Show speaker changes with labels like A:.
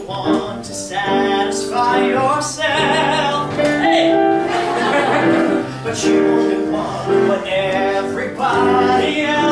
A: want to satisfy yourself. Hey! But you only want what everybody else